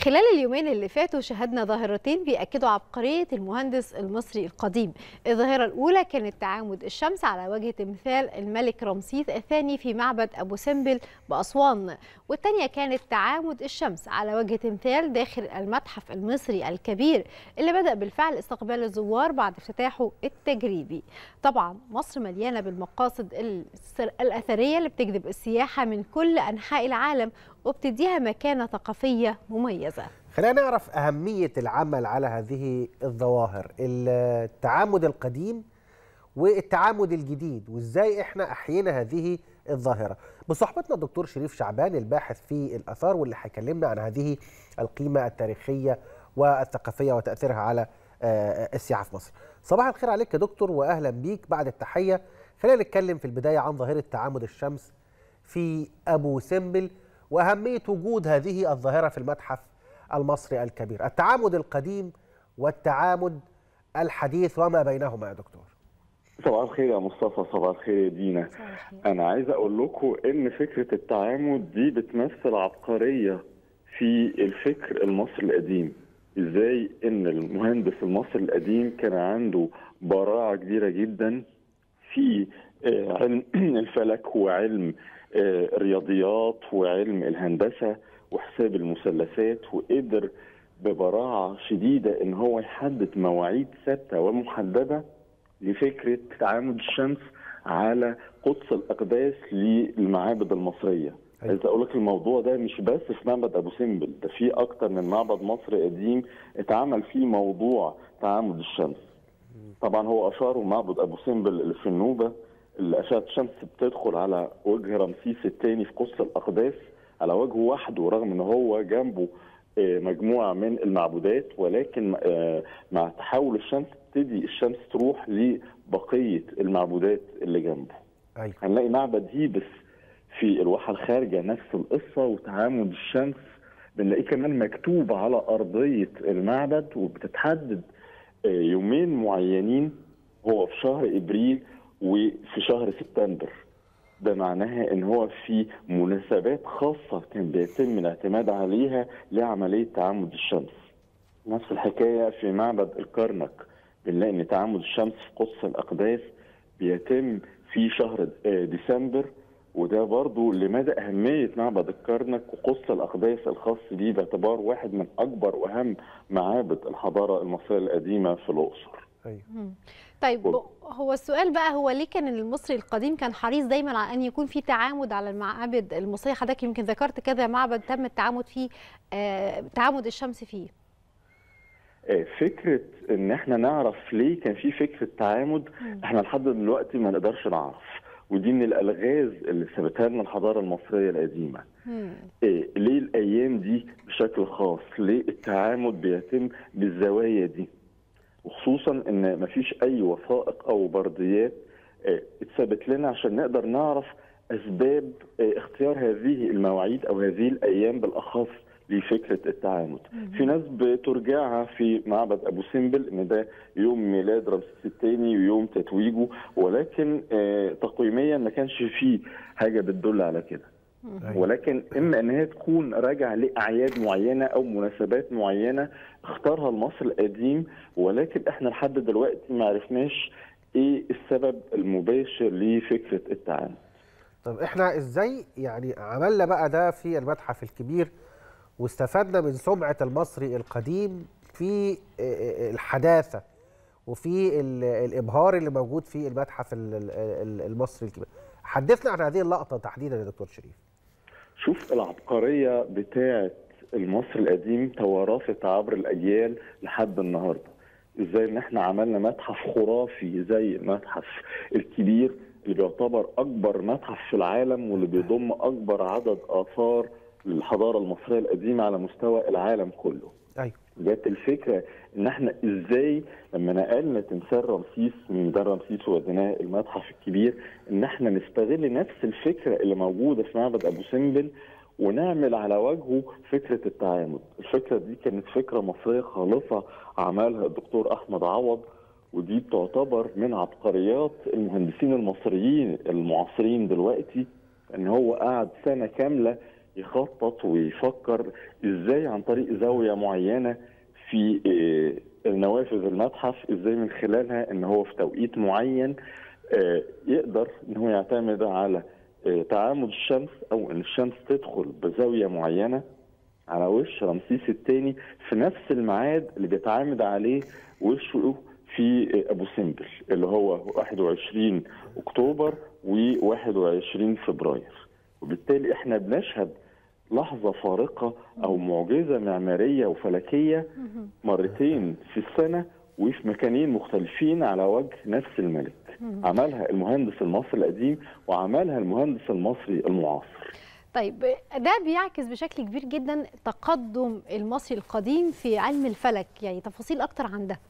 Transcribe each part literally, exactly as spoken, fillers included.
خلال اليومين اللي فاتوا شهدنا ظاهرتين بيأكدوا عبقرية المهندس المصري القديم. الظاهرة الأولى كانت تعامد الشمس على وجه تمثال الملك رمسيس الثاني في معبد أبو سمبل بأسوان، والثانية كانت تعامد الشمس على وجه تمثال داخل المتحف المصري الكبير اللي بدأ بالفعل استقبال الزوار بعد افتتاحه التجريبي. طبعا مصر مليانة بالمقاصد الأثرية اللي بتجذب السياحة من كل أنحاء العالم وبتديها مكانة ثقافية مميزة. خلينا نعرف أهمية العمل على هذه الظواهر، التعامد القديم والتعامد الجديد، وإزاي إحنا أحيينا هذه الظاهرة. بصحبتنا الدكتور شريف شعبان الباحث في الآثار واللي هيكلمنا عن هذه القيمة التاريخية والثقافية وتأثيرها على السياحة في مصر. صباح الخير عليك يا دكتور وأهلا بيك. بعد التحية خلينا نتكلم في البداية عن ظاهرة تعامد الشمس في أبو سمبل وأهمية وجود هذه الظاهرة في المتحف المصري الكبير، التعامد القديم والتعامد الحديث وما بينهما يا دكتور. صباح الخير يا مصطفى، صباح الخير يا دينا. أنا عايز أقول لكم إن فكرة التعامد دي بتمثل عبقرية في الفكر المصري القديم. إزاي إن المهندس المصري القديم كان عنده براعة كبيرة جدا في علم الفلك وعلم الرياضيات وعلم الهندسة وحساب المثلثات، وقدر ببراعة شديدة ان هو يحدد مواعيد ثابتة ومحددة لفكرة تعامد الشمس على قدس الأقداس للمعابد المصرية. عايز اقول لك الموضوع ده مش بس في معبد ابو سمبل، ده في اكتر من معبد مصري قديم اتعمل فيه موضوع تعامد الشمس. طبعا هو اشاره معبد ابو سمبل اللي في النوبة، اللي أشعة الشمس بتدخل على وجه رمسيس الثاني في قدس الأقداس على وجهه وحده، رغم ان هو جنبه مجموعة من المعبودات، ولكن مع تحول الشمس تبتدي الشمس تروح لبقية المعبودات اللي جنبه. أيوة. هنلاقي معبد هيبس في الواحة الخارجة نفس القصة، وتعامد الشمس بنلاقيه كمان مكتوب على أرضية المعبد، وبتتحدد يومين معينين، هو في شهر إبريل وفي شهر سبتمبر. ده معناها ان هو في مناسبات خاصة كان بيتم الاعتماد عليها لعملية تعامد الشمس. نفس الحكاية في معبد الكرنك، بنلاقي ان تعامد الشمس في قدس الأقداس بيتم في شهر ديسمبر، وده برضو لمدى أهمية معبد الكرنك وقدس الأقداس الخاص بيه باعتبار واحد من أكبر وأهم معابد الحضارة المصرية القديمة في الأقصر. أيوة. طيب هو السؤال بقى، هو ليه كان المصري القديم كان حريص دايما على ان يكون في تعامد على المعابد المصريه؟ حضرتك يمكن ذكرت كذا معبد تم التعامد فيه آه تعامد الشمس فيه. فكره ان احنا نعرف ليه كان في فكره تعامد، احنا لحد دلوقتي ما نقدرش نعرف، ودي من الالغاز اللي ثبتها لنا الحضاره المصريه القديمه. إيه ليه الايام دي بشكل خاص؟ ليه التعامد بيتم بالزوايا دي؟ وخصوصا ان مفيش اي وثائق او برديات اتثبت لنا عشان نقدر نعرف اسباب اختيار هذه المواعيد او هذه الايام بالاخص لفكره التعامد. في ناس بترجعها في معبد ابو سمبل ان ده يوم ميلاد رمسيس الثاني ويوم تتويجه، ولكن تقويميا ما كانش فيه حاجه بتدل على كده. ولكن اما ان هي تكون راجعه لاعياد معينه او مناسبات معينه اختارها المصري القديم، ولكن احنا لحد دلوقتي ما عرفناش ايه السبب المباشر لفكره التعامد. طب احنا ازاي يعني عملنا بقى ده في المتحف الكبير واستفدنا من سمعه المصري القديم في الحداثه وفي الابهار اللي موجود في المتحف المصري الكبير؟ حدثنا عن هذه اللقطه تحديدا يا دكتور شريف. شوف العبقريه بتاعه المصري القديم توارثت عبر الاجيال لحد النهارده. ازاي ان احنا عملنا متحف خرافي زي المتحف الكبير اللي بيعتبر اكبر متحف في العالم واللي بيضم اكبر عدد اثار للحضاره المصريه القديمه على مستوى العالم كله. ايوه. جت الفكره ان احنا ازاي لما نقلنا تمثال رمسيس من ميدان رمسيس ووديناه المتحف الكبير ان احنا نستغل نفس الفكره اللي موجوده في معبد ابو سمبل ونعمل على وجهه فكره التعامد. الفكره دي كانت فكره مصريه خالصه عملها الدكتور احمد عوض، ودي تعتبر من عبقريات المهندسين المصريين المعاصرين دلوقتي، ان هو قعد سنه كامله يخطط ويفكر ازاي عن طريق زاويه معينه في نوافذ المتحف، ازاي من خلالها ان هو في توقيت معين يقدر ان هو يعتمد على تعامد الشمس، او ان الشمس تدخل بزاويه معينه على وش رمسيس الثاني في نفس الميعاد اللي بيتعامد عليه وشه في ابو سمبل، اللي هو واحد وعشرين اكتوبر وواحد وعشرين فبراير. وبالتالي احنا بنشهد لحظه فارقه او معجزه معماريه وفلكيه مرتين في السنه وفي مكانين مختلفين على وجه نفس الملك. عملها المهندس المصري القديم وعملها المهندس المصري المعاصر. طيب ده بيعكس بشكل كبير جدا تقدم المصري القديم في علم الفلك، يعني تفاصيل اكتر عن ده.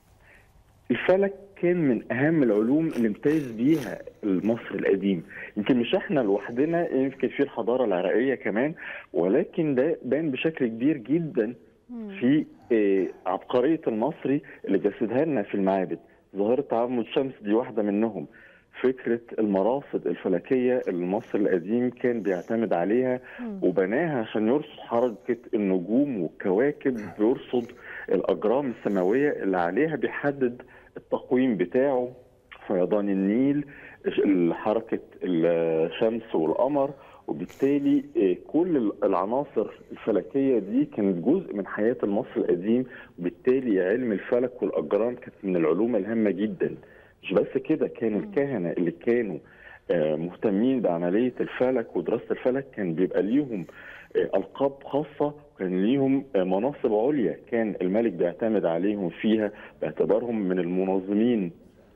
الفلك كان من اهم العلوم اللي امتاز بيها المصري القديم، يمكن مش احنا لوحدنا، يمكن في الحضاره العراقيه كمان، ولكن ده بان بشكل كبير جدا في عبقريه المصري اللي جسدها لنا في المعابد. ظاهره تعامد الشمس دي واحده منهم. فكره المراصد الفلكيه اللي المصري القديم كان بيعتمد عليها وبناها عشان يرصد حركه النجوم والكواكب، بيرصد الاجرام السماويه اللي عليها بيحدد التقويم بتاعه، فيضان النيل، حركه الشمس والقمر. وبالتالي كل العناصر الفلكيه دي كانت جزء من حياه المصري القديم، وبالتالي علم الفلك والاجرام كانت من العلوم الهامه جدا. مش بس كده، كان الكهنه اللي كانوا مهتمين بعمليه الفلك ودراسه الفلك كان بيبقى ليهم القاب خاصه، وكان ليهم مناصب عليا كان الملك بيعتمد عليهم فيها باعتبارهم من المنظمين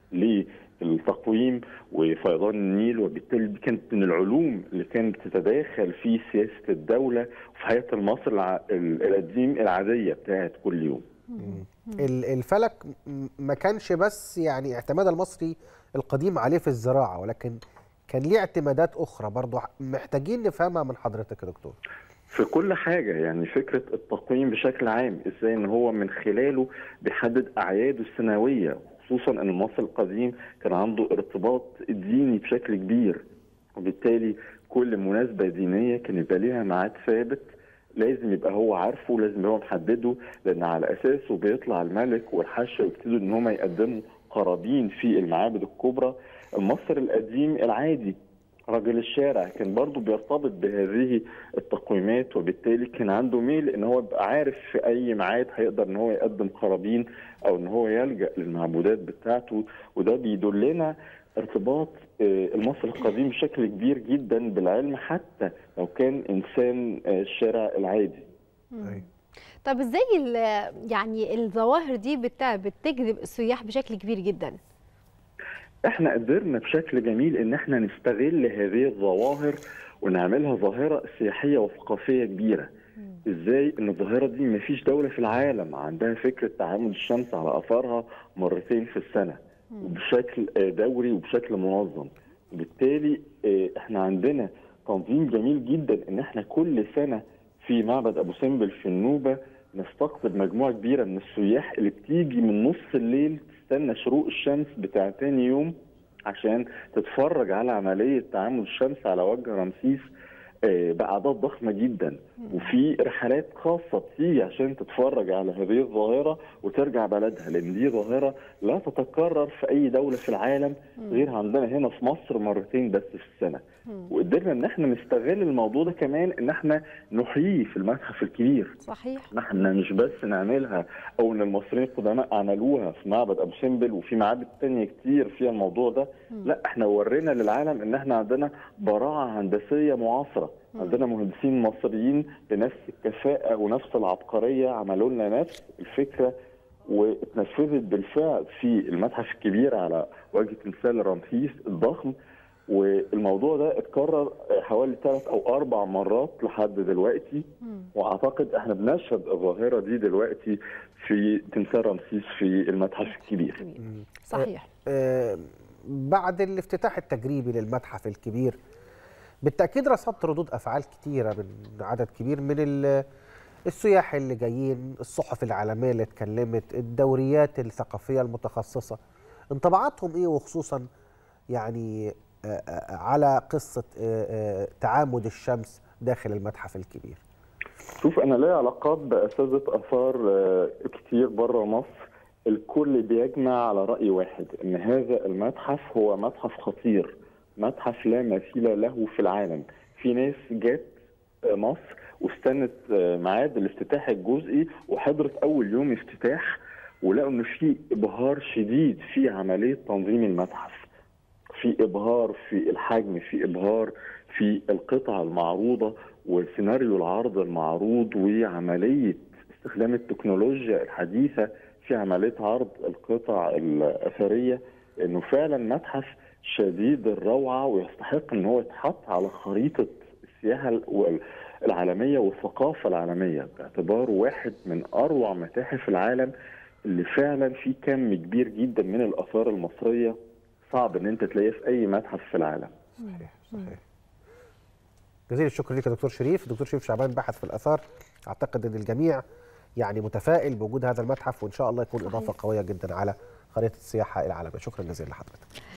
للتقويم وفيضان النيل. وبالتالي دي كانت من العلوم اللي كانت بتتداخل في سياسه الدوله وفي حياه المصري القديم العاديه بتاعت كل يوم. الفلك ما كانش بس يعني اعتماد المصري القديم عليه في الزراعه، ولكن كان ليه اعتمادات اخرى برضه محتاجين نفهمها من حضرتك يا دكتور. في كل حاجه، يعني فكره التقويم بشكل عام، ازاي ان هو من خلاله بيحدد اعياده السنويه، خصوصا ان المصري القديم كان عنده ارتباط ديني بشكل كبير، وبالتالي كل مناسبه دينيه كان يبقى ليها ميعاد ثابت لازم يبقى هو عارفه، لازم يبقى هو محدده، لان على اساسه بيطلع الملك والحشه ويبتدوا ان هم يقدموا قرابين في المعابد الكبرى. المصري القديم العادي رجل الشارع كان برضه بيرتبط بهذه التقويمات، وبالتالي كان عنده ميل ان هو يبقى عارف في اي ميعاد هيقدر ان هو يقدم قرابين او ان هو يلجأ للمعبودات بتاعته. وده بيدلنا ارتباط المصري القديم بشكل كبير جدا بالعلم، حتى لو كان انسان الشارع العادي. طب ازاي يعني الظواهر دي بتجذب السياح بشكل كبير جدا؟ احنا قدرنا بشكل جميل ان احنا نستغل هذه الظواهر ونعملها ظاهره سياحيه وثقافيه كبيره. ازاي ان الظاهره دي مفيش دوله في العالم عندها فكره تعامد الشمس على اثارها مرتين في السنه وبشكل دوري وبشكل منظم. وبالتالي احنا عندنا تنظيم جميل جدا ان احنا كل سنه في معبد ابو سمبل في النوبه نستقطب مجموعه كبيره من السياح اللي بتيجي من نص الليل تستنى شروق الشمس بتاع تاني يوم عشان تتفرج على عمليه تعامد الشمس على وجه رمسيس باعداد ضخمه جدا. وفي رحلات خاصه بتيجي عشان تتفرج على هذه الظاهره وترجع بلدها، لان دي ظاهره لا تتكرر في اي دوله في العالم غير عندنا هنا في مصر مرتين بس في السنه. وقدرنا ان احنا نستغل الموضوع ده كمان ان احنا نحييه في المتحف الكبير. صحيح. احنا مش بس نعملها او ان المصريين القدماء عملوها في معبد ابو سمبل وفي معابد ثانيه كتير فيها الموضوع ده، مم. لا احنا ورينا للعالم ان احنا عندنا براعه هندسيه معاصره، مم. عندنا مهندسين مصريين بنفس الكفاءه ونفس العبقريه عملوا لنا نفس الفكره واتنفذت بالفعل في المتحف الكبير على وجه تمثال رمسيس الضخم. والموضوع ده اتكرر حوالي ثلاث او اربع مرات لحد دلوقتي، واعتقد احنا بنشهد الظاهره دي دلوقتي في تمثال رمسيس في المتحف الكبير. صحيح. آه آه بعد الافتتاح التجريبي للمتحف الكبير بالتاكيد رصدت ردود افعال كتيره من عدد كبير من السياح اللي جايين، الصحف العالميه اللي اتكلمت، الدوريات الثقافيه المتخصصه، انطباعاتهم ايه؟ وخصوصا يعني على قصة تعامد الشمس داخل المتحف الكبير؟ شوف، انا ليا علاقات باساتذه اثار كتير بره مصر، الكل بيجمع على راي واحد ان هذا المتحف هو متحف خطير، متحف لا مثيل له في العالم. في ناس جت مصر واستنت ميعاد الافتتاح الجزئي وحضرت اول يوم افتتاح، ولقوا ان في ابهار شديد في عمليه تنظيم المتحف، في ابهار في الحجم، في ابهار في القطع المعروضه وسيناريو العرض المعروض وعمليه استخدام التكنولوجيا الحديثه في عمليه عرض القطع الاثريه. انه فعلا متحف شديد الروعه ويستحق ان هو يتحط على خريطه السياحه العالميه والثقافه العالميه، باعتباره واحد من اروع متاحف العالم اللي فعلا فيه كم كبير جدا من الاثار المصريه صعب ان انت تلاقيه في اي متحف في العالم. صحيح صحيح. جزيل الشكر ليك يا دكتور شريف. دكتور شريف شعبان باحث في الاثار، اعتقد ان الجميع يعني متفائل بوجود هذا المتحف، وان شاء الله يكون اضافه قويه جدا على خريطه السياحه العالميه. شكرا جزيلا لحضرتك.